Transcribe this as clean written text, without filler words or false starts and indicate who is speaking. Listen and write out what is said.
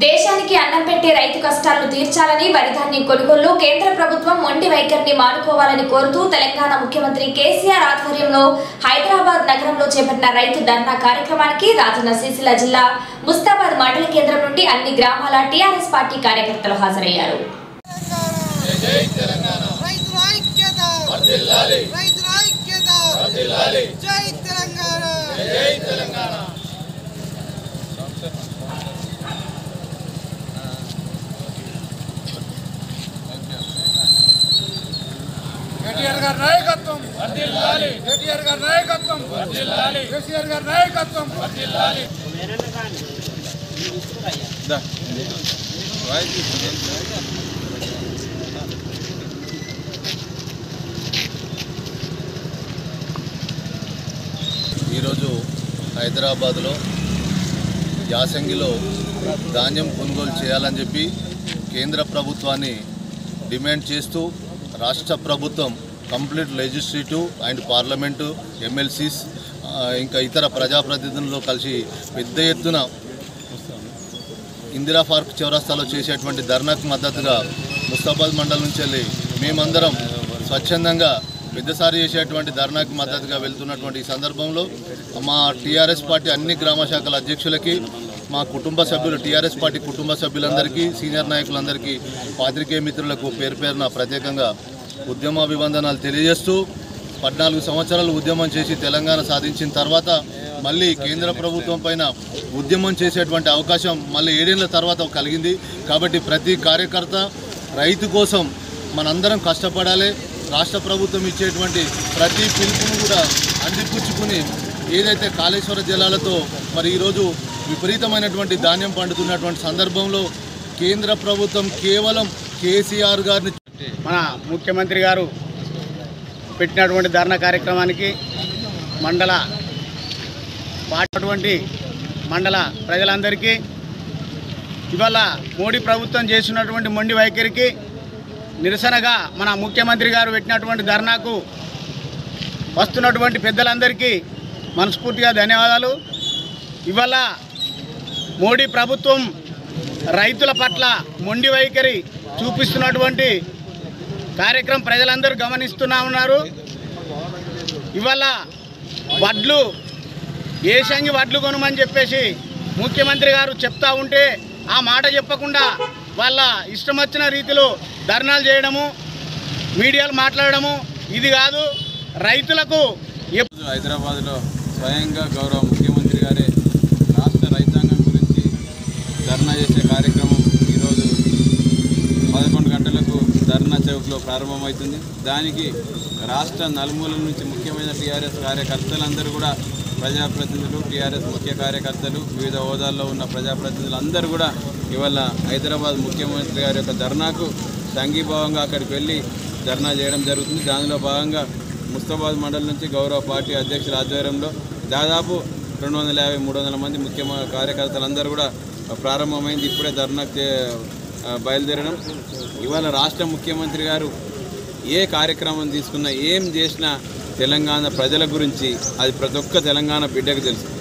Speaker 1: దేశానికి అన్నం పెట్టే రైతు కష్టాలను తీర్చాలని వరి ధాన్యం కొనుగోలులో కేంద్ర ప్రభుత్వం మొండి వైఖరిని మానుకోవాలని కోరుతూ తెలంగాణ ముఖ్యమంత్రి కేసీఆర్ ఆధ్వర్యంలో హైదరాబాద్ నగరంలో చేపట్టిన రైతు ధర్నా కార్యక్రమానికి రాజన్న సిరిసిల్ల జిల్లా ముస్తాబాద్ మండల కేంద్రం నుండి అన్ని గ్రామాల టీఆర్ఎస్ పార్టీ కార్యకర్తలు హాజరయ్యారు.
Speaker 2: కేటీఆర్ గారి నాయకత్వం వర్ధిల్లాలి. కేటీఆర్ గారి నాయకత్వం వర్ధిల్లాలి. కేసీఆర్ గారి నాయకత్వం వర్ధిల్లాలి.
Speaker 3: ఈరోజు హైదరాబాద్లో యాసంగిలో ధాన్యం కొనుగోలు చేయాలని చెప్పి కేంద్ర ప్రభుత్వాన్ని డిమాండ్ చేస్తూ రాష్ట్ర ప్రభుత్వం complete legislative and parliament MLCs ఇంకా ఇతర ప్రజాప్రతినిధులతో కలిసి పెద్ద ఎత్తున ఇందిరా పార్క్ చౌరస్తాలో చేసేటువంటి ధర్నాకు మద్దతుగా ముస్తాబాద్ మండలం నుంచి వెళ్ళి మేమందరం స్వచ్ఛందంగా పెద్దసారి చేసేటువంటి ధర్నాకు మద్దతుగా వెళ్తున్నటువంటి ఈ సందర్భంలో మా టీఆర్ఎస్ పార్టీ అన్ని గ్రామ శాఖల అధ్యక్షులకి, మా కుటుంబ సభ్యులు టీఆర్ఎస్ పార్టీ కుటుంబ సభ్యులందరికీ, సీనియర్ నాయకులందరికీ, పాత్రికేయ మిత్రులకు పేరు పేరున ప్రత్యేకంగా ఉద్యమాభివందనాలు తెలియజేస్తూ 14 సంవత్సరాలు ఉద్యమం చేసి తెలంగాణ సాధించిన తర్వాత మళ్ళీ కేంద్ర ప్రభుత్వం పైన ఉద్యమం చేసేటువంటి అవకాశం మళ్ళీ 7 ఏళ్ల తర్వాత కలిగింది. కాబట్టి ప్రతి కార్యకర్త రైతు కోసం మనందరం కష్టపడాలి. రాష్ట్ర ప్రభుత్వం ఇచ్చేటువంటి ప్రతి పిలుపును కూడా అందిపుచ్చుకుని ఏదైతే కాళేశ్వర జలాలతో మరి ఈరోజు విపరీతమైనటువంటి ధాన్యం పండుతున్నటువంటి సందర్భంలో కేంద్ర ప్రభుత్వం కేవలం కేసీఆర్ గారిని
Speaker 4: మన ముఖ్యమంత్రి గారు పెట్టినటువంటి ధర్నా కార్యక్రమానికి మండల పాటటువంటి మండల ప్రజలందరికీ ఇవాళ మోడీ ప్రభుత్వం చేసినటువంటి మొండి వైఖరికి నిరసనగా మన ముఖ్యమంత్రి గారు పెట్టినటువంటి ధర్నాకు వస్తున్నటువంటి పెద్దలందరికీ మనస్ఫూర్తిగా ధన్యవాదాలు. ఇవాళ మోడీ ప్రభుత్వం రైతుల పట్ల మొండి వైఖరి చూపిస్తున్నటువంటి కార్యక్రమం ప్రజలందరూ గమనిస్తూనే ఉన్నారు. ఇవాళ వడ్లు ఏషంగి వడ్లు కొనమని చెప్పేసి ముఖ్యమంత్రి గారు చెప్తా ఉంటే ఆ మాట చెప్పకుండా వాళ్ళ ఇష్టం వచ్చిన రీతిలో ధర్నాలు చేయడము, మీడియాలు మాట్లాడడము ఇది కాదు. రైతులకు
Speaker 5: హైదరాబాద్లో స్వయంగా గౌరవ ముఖ్యమంత్రి గారే రాష్ట్ర రైతాంగం గురించి ధర్నా చేసే కార్యక్రమం ఈరోజు 11 గంటలకు ధర్నా చౌక్లో ప్రారంభమవుతుంది. దానికి రాష్ట్ర నలుమూలల నుంచి ముఖ్యమైన టీఆర్ఎస్ కార్యకర్తలందరూ కూడా, ప్రజాప్రతినిధులు, టీఆర్ఎస్ ముఖ్య కార్యకర్తలు, వివిధ హోదాల్లో ఉన్న ప్రజాప్రతినిధులు అందరూ కూడా ఇవాళ హైదరాబాద్ ముఖ్యమంత్రి గారి యొక్క ధర్నాకు సంఘీభావంగా అక్కడికి వెళ్ళి ధర్నా చేయడం జరుగుతుంది. దానిలో భాగంగా ముస్తాబాద్ మండలం నుంచి గౌరవ పార్టీ అధ్యక్షుల ఆధ్వర్యంలో దాదాపు 250-300 మంది ముఖ్య కార్యకర్తలందరూ కూడా ప్రారంభమైంది. ఇప్పుడే ధర్నాకు బయలుదేరడం. ఇవాళ రాష్ట్ర ముఖ్యమంత్రి గారు ఏ కార్యక్రమం తీసుకున్నా, ఏం చేసినా తెలంగాణ ప్రజల గురించి అది ప్రతి ఒక్క తెలంగాణ బిడ్డకు తెలుసు.